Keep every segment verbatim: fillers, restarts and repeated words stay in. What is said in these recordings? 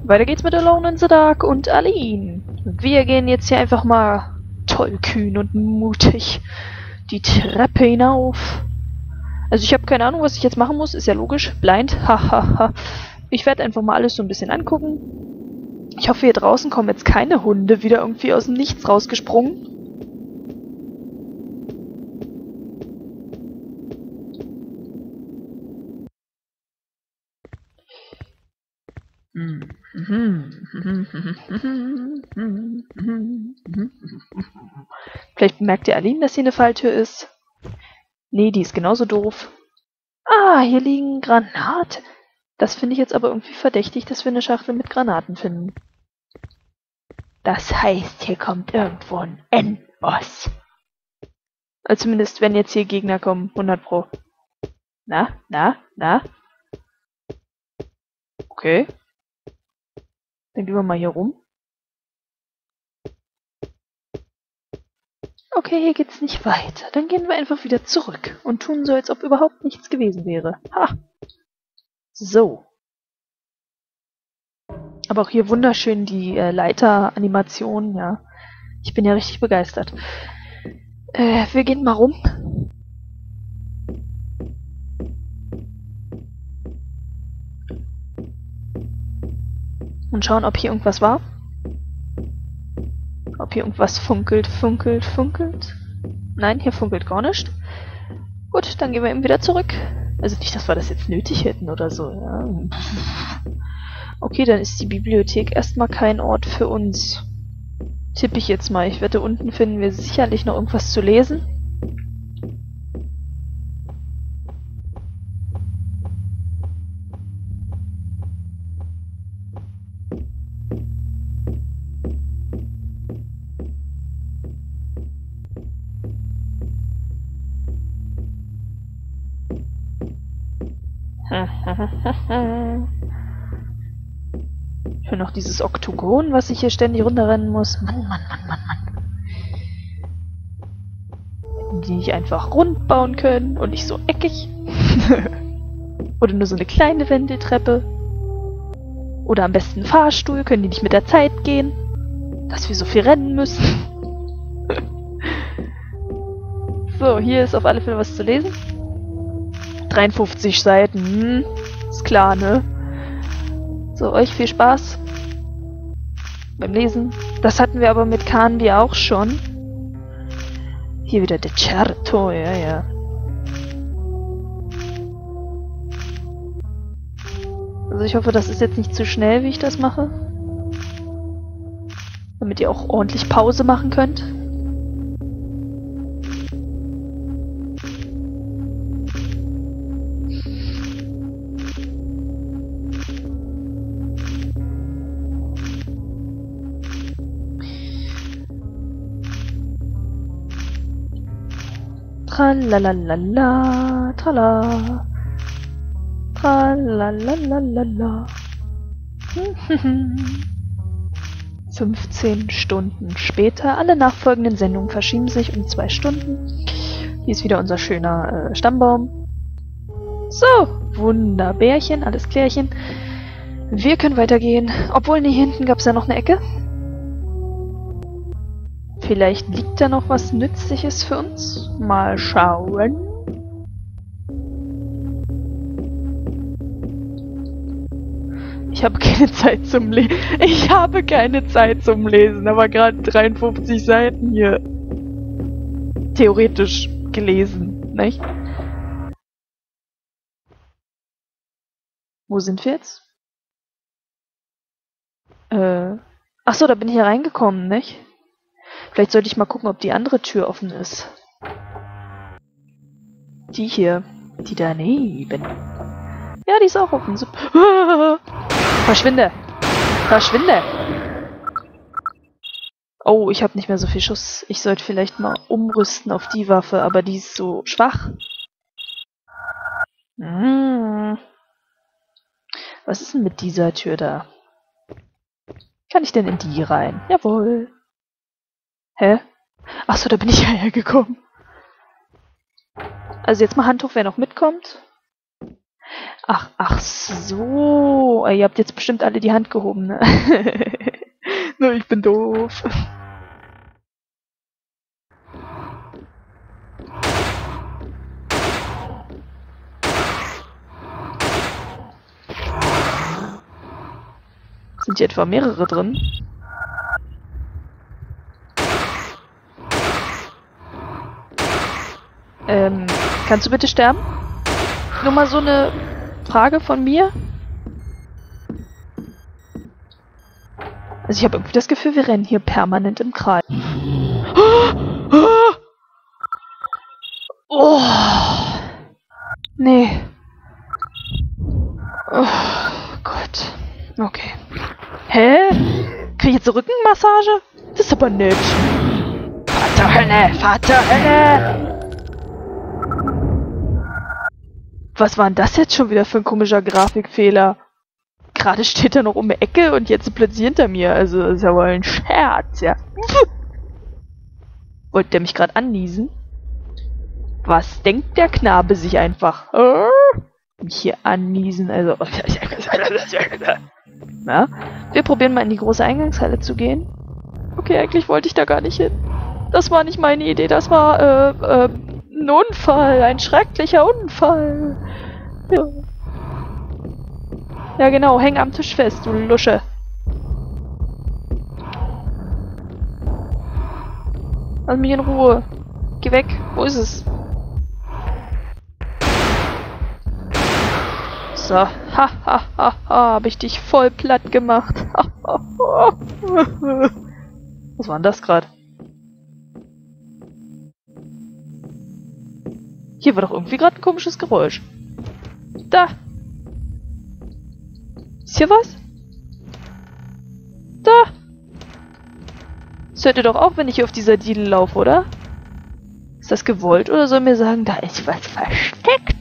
weiter geht's mit Alone in the Dark und Aline. Wir gehen jetzt hier einfach mal tollkühn und mutig die Treppe hinauf. Also ich habe keine Ahnung, was ich jetzt machen muss. Ist ja logisch. Blind. Hahaha. Ich werde einfach mal alles so ein bisschen angucken. Ich hoffe, hier draußen kommen jetzt keine Hunde wieder irgendwie aus dem Nichts rausgesprungen. Vielleicht bemerkt ihr Aline, dass hier eine Falltür ist. Nee, die ist genauso doof. Ah, hier liegen Granaten. Das finde ich jetzt aber irgendwie verdächtig, dass wir eine Schachtel mit Granaten finden. Das heißt, hier kommt irgendwo ein Endboss. Also zumindest, wenn jetzt hier Gegner kommen, hundert Pro. Na, na, na? Okay. Dann gehen wir mal hier rum. Okay, hier geht's nicht weiter. Dann gehen wir einfach wieder zurück und tun so, als ob überhaupt nichts gewesen wäre. Ha! So. Aber auch hier wunderschön die äh, Leiter-Animation, ja. Ich bin ja richtig begeistert. Äh, wir gehen mal rum. Und schauen, ob hier irgendwas war. Ob hier irgendwas funkelt, funkelt, funkelt. Nein, hier funkelt gar nicht. Gut, dann gehen wir eben wieder zurück. Also nicht, dass wir das jetzt nötig hätten oder so. Ja. Okay, dann ist die Bibliothek erstmal kein Ort für uns. Tippe ich jetzt mal. Ich wette, unten finden wir sicherlich noch irgendwas zu lesen. Ich höre noch dieses Oktogon, was ich hier ständig runterrennen muss. Mann, Mann, Mann, Mann, Mann. Hätten die nicht einfach rund bauen können und nicht so eckig? Oder nur so eine kleine Wendeltreppe? Oder am besten einen Fahrstuhl? Können die nicht mit der Zeit gehen? Dass wir so viel rennen müssen? So, hier ist auf alle Fälle was zu lesen. dreiundfünfzig Seiten, hm, ist klar, ne? So, euch viel Spaß beim Lesen. Das hatten wir aber mit Canby auch schon. Hier wieder De Certo, ja, ja. Also ich hoffe, das ist jetzt nicht zu schnell, wie ich das mache. Damit ihr auch ordentlich Pause machen könnt. Tralalalala, trala, tralalalala. fünfzehn Stunden später. Alle nachfolgenden Sendungen verschieben sich um zwei Stunden. Hier ist wieder unser schöner äh, Stammbaum. So, Wunderbärchen, alles Klärchen. Wir können weitergehen. Obwohl, nee, hier hinten gab es ja noch eine Ecke. Vielleicht liegt da noch was Nützliches für uns. Mal schauen. Ich habe keine Zeit zum Lesen. Ich habe keine Zeit zum Lesen, aber gerade dreiundfünfzig Seiten hier theoretisch gelesen, nicht? Wo sind wir jetzt? Äh. Achso, da bin ich hier reingekommen, nicht? Vielleicht sollte ich mal gucken, ob die andere Tür offen ist. Die hier. Die daneben. Ja, die ist auch offen. So. Verschwinde! Verschwinde! Oh, ich habe nicht mehr so viel Schuss. Ich sollte vielleicht mal umrüsten auf die Waffe, aber die ist so schwach. Hm. Was ist denn mit dieser Tür da? Kann ich denn in die rein? Jawohl. Hä? Achso, da bin ich ja hergekommen. Also jetzt mal Hand hoch, wer noch mitkommt. Ach, ach so. Ihr habt jetzt bestimmt alle die Hand gehoben, ne? Nur ich bin doof. Sind hier etwa mehrere drin? Ähm, kannst du bitte sterben? Nur mal so eine Frage von mir. Also ich habe irgendwie das Gefühl, wir rennen hier permanent im Kreis. Oh! Nee. Oh Gott. Okay. Hä? Krieg ich jetzt Rückenmassage? Das ist aber nett. Vaterhölle! Vaterhölle! Was war denn das jetzt schon wieder für ein komischer Grafikfehler? Gerade steht er noch um die Ecke und jetzt plötzlich hinter mir. Also, das ist ja wohl ein Scherz, ja. Wollte der mich gerade anniesen? Was denkt der Knabe sich einfach? Äh? Mich hier anniesen, also... Na, wir probieren mal in die große Eingangshalle zu gehen. Okay, eigentlich wollte ich da gar nicht hin. Das war nicht meine Idee, das war, äh, äh, ein Unfall, ein schrecklicher Unfall. Ja. Ja genau, häng am Tisch fest, du Lusche. Lass mich in Ruhe. Geh weg, wo ist es? So, ha ha ha ha, hab ich dich voll platt gemacht. Was war denn das gerade? Hier war doch irgendwie gerade ein komisches Geräusch. Da! Ist hier was? Da! Das hört ihr doch auch, wenn ich hier auf dieser Diele laufe, oder? Ist das gewollt oder soll mir sagen, da ist was versteckt?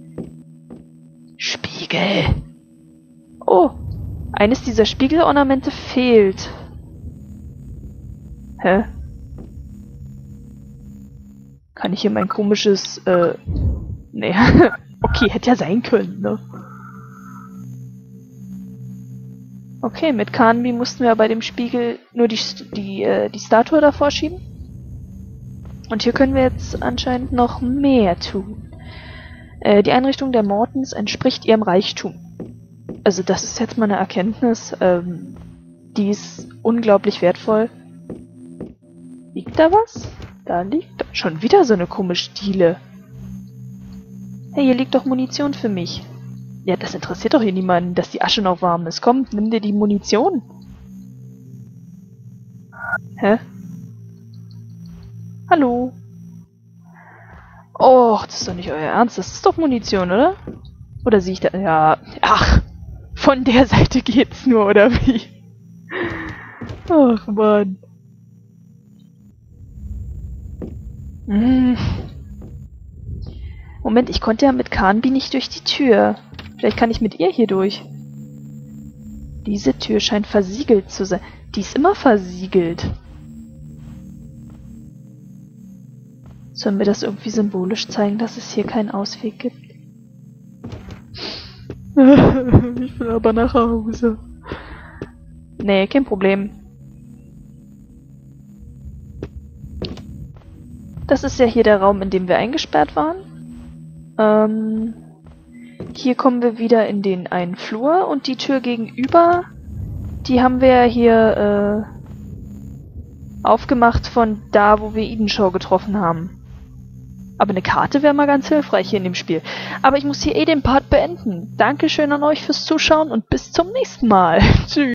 Spiegel! Oh! Eines dieser Spiegelornamente fehlt. Hä? Kann ich hier mein komisches, äh... Nee. Okay, hätte ja sein können, ne? Okay, mit Kanbi mussten wir bei dem Spiegel nur die, die, äh, die Statue davor schieben. Und hier können wir jetzt anscheinend noch mehr tun. Äh, die Einrichtung der Mortons entspricht ihrem Reichtum. Also das ist jetzt mal eine Erkenntnis, ähm, die ist unglaublich wertvoll. Liegt da was? Da liegt schon wieder so eine komische Diele. Hey, hier liegt doch Munition für mich. Ja, das interessiert doch hier niemanden, dass die Asche noch warm ist. Komm, nimm dir die Munition. Hä? Hallo? Och, das ist doch nicht euer Ernst. Das ist doch Munition, oder? Oder sehe ich da... Ja, ach, von der Seite geht's nur, oder wie? Ach, Mann. Hm. Moment, ich konnte ja mit Kanbi nicht durch die Tür. Vielleicht kann ich mit ihr hier durch. Diese Tür scheint versiegelt zu sein. Die ist immer versiegelt. Sollen wir das irgendwie symbolisch zeigen, dass es hier keinen Ausweg gibt? Ich will aber nach Hause. Nee, kein Problem. Das ist ja hier der Raum, in dem wir eingesperrt waren. Ähm, hier kommen wir wieder in den einen Flur und die Tür gegenüber, die haben wir ja hier äh, aufgemacht von da, wo wir Edenshaw getroffen haben. Aber eine Karte wäre mal ganz hilfreich hier in dem Spiel. Aber ich muss hier eh den Part beenden. Dankeschön an euch fürs Zuschauen und bis zum nächsten Mal. Tschüss.